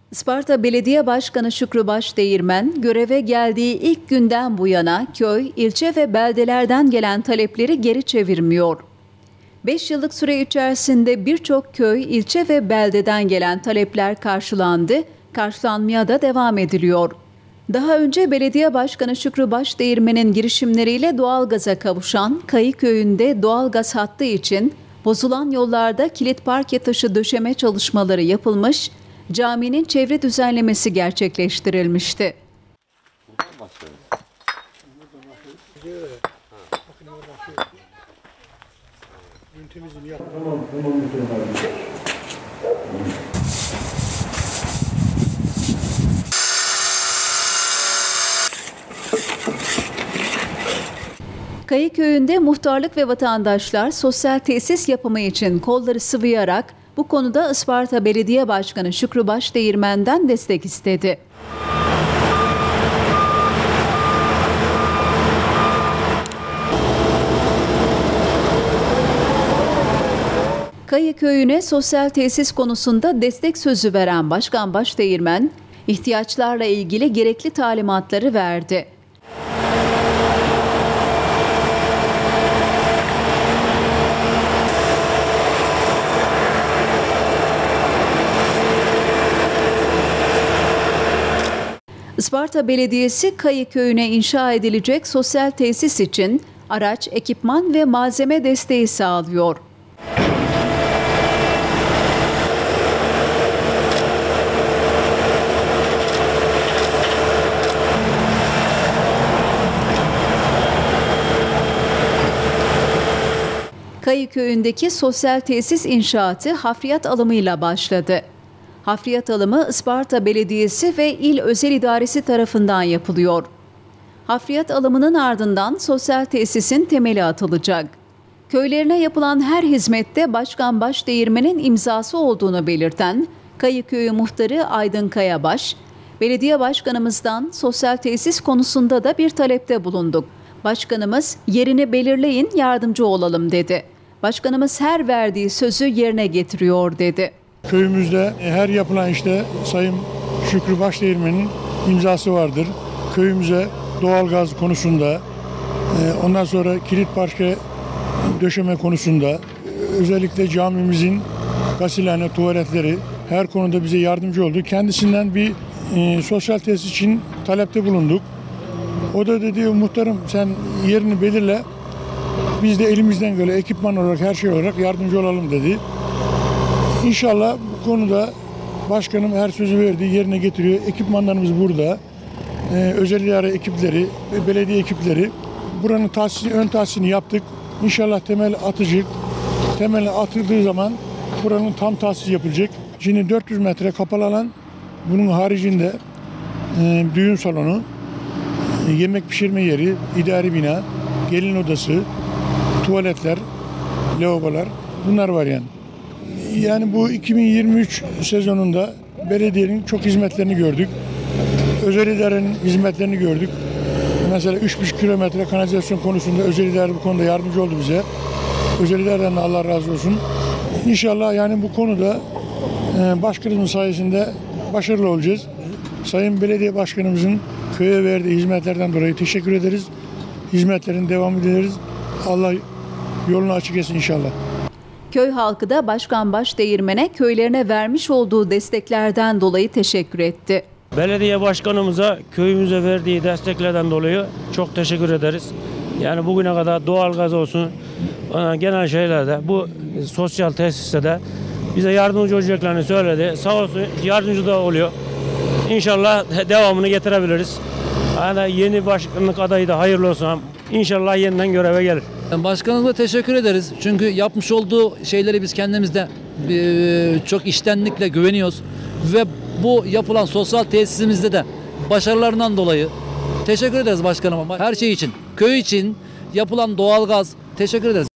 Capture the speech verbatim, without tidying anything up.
Isparta Belediye Başkanı Şükrü Başdeğirmen, göreve geldiği ilk günden bu yana köy, ilçe ve beldelerden gelen talepleri geri çevirmiyor. beş yıllık süre içerisinde birçok köy, ilçe ve beldeden gelen talepler karşılandı, karşılanmaya da devam ediliyor. Daha önce Belediye Başkanı Şükrü Başdeğirmen'in girişimleriyle doğalgaza kavuşan Kayı Köyü'nde doğalgaz hattı için bozulan yollarda kilit parke taşı döşeme çalışmaları yapılmış, caminin çevre düzenlemesi gerçekleştirilmişti. Kayı Köyü'nde muhtarlık ve vatandaşlar sosyal tesis yapımı için kolları sıvayarak bu konuda Isparta Belediye Başkanı Şükrü Başdeğirmen'den destek istedi. Kayı Köyü'ne sosyal tesis konusunda destek sözü veren Başkan Başdeğirmen, ihtiyaçlarla ilgili gerekli talimatları verdi. Isparta Belediyesi Kayı Köyü'ne inşa edilecek sosyal tesis için araç, ekipman ve malzeme desteği sağlıyor. Kayı Köyü'ndeki sosyal tesis inşaatı hafriyat alımıyla başladı. Hafriyat alımı Isparta Belediyesi ve İl Özel İdaresi tarafından yapılıyor. Hafriyat alımının ardından sosyal tesisin temeli atılacak. Köylerine yapılan her hizmette Başkan Başdeğirmen'in imzası olduğunu belirten Kayı Köyü Muhtarı Aydın Kayabaş, Belediye Başkanımızdan sosyal tesis konusunda da bir talepte bulunduk. Başkanımız yerini belirleyin, yardımcı olalım dedi. Başkanımız her verdiği sözü yerine getiriyor dedi. Köyümüzde her yapılan işte Sayın Şükrü Başdeğirmen'in imzası vardır. Köyümüze doğalgaz konusunda, ondan sonra kilit parke döşeme konusunda, özellikle camimizin gazilhane, tuvaletleri her konuda bize yardımcı oldu. Kendisinden bir e, sosyal tesis için talepte bulunduk. O da dedi, muhtarım sen yerini belirle, biz de elimizden göre ekipman olarak, her şey olarak yardımcı olalım dedi. İnşallah bu konuda başkanım her sözü verdiği yerine getiriyor. Ekipmanlarımız burada. Ee, özel idare ekipleri, belediye ekipleri. Buranın tahsisini, ön tahsisini yaptık. İnşallah temel atacak. Temel atıldığı zaman buranın tam tahsisi yapılacak. Şimdi dört yüz metre kapalı alan. Bunun haricinde e, düğün salonu, e, yemek pişirme yeri, idari bina, gelin odası, tuvaletler, lavabolar, bunlar var yani. Yani bu iki bin yirmi üç sezonunda belediyenin çok hizmetlerini gördük. Özel idarenin hizmetlerini gördük. Mesela üç buçuk kilometre kanalizasyon konusunda özel idare bu konuda yardımcı oldu bize. Özel idareden de Allah razı olsun. İnşallah yani bu konuda başkanımız sayesinde başarılı olacağız. Sayın Belediye Başkanımızın köye verdiği hizmetlerden dolayı teşekkür ederiz. Hizmetlerin devam ederiz. Allah yolunu açık etsin inşallah. Köy halkı da Başkan Başdeğirmen'e köylerine vermiş olduğu desteklerden dolayı teşekkür etti. Belediye başkanımıza köyümüze verdiği desteklerden dolayı çok teşekkür ederiz. Yani bugüne kadar doğalgaz olsun, genel şeylerde, bu sosyal tesiste de bize yardımcı olacaklarını söyledi. Sağ olsun yardımcı da oluyor. İnşallah devamını getirebiliriz. Yani yeni başkanlık adayı da hayırlı olsun. İnşallah yeniden göreve gelir. Başkanımıza teşekkür ederiz. Çünkü yapmış olduğu şeyleri biz kendimizde çok içtenlikle güveniyoruz. Ve bu yapılan sosyal tesisimizde de başarılarından dolayı teşekkür ederiz başkanıma. Her şey için, köy için yapılan doğalgaz, teşekkür ederiz.